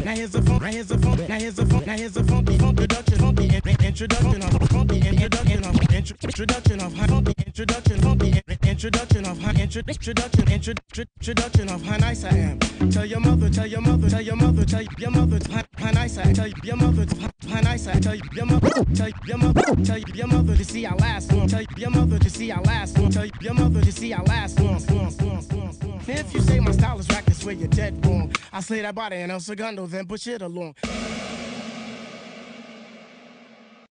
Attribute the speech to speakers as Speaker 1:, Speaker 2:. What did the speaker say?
Speaker 1: Now here's a funk. Now here's a funk. Now here's a funk. Now here's a funky introduction. Funky introduction of funky introduction of introduction of funky introduction. Funky introduction of introduction of how nice I am. Tell your mother. Tell your mother. Tell your mother. Tell your mother how nice I am. Tell your mother how nice I am. Tell your mother. Tell your mother. Tell your mother to see our last one. Tell your mother to see our last one. Tell your mother to see our last one. If you say my style is whack, that's where you're dead wrong. I say that body and El Segundo, then push it along.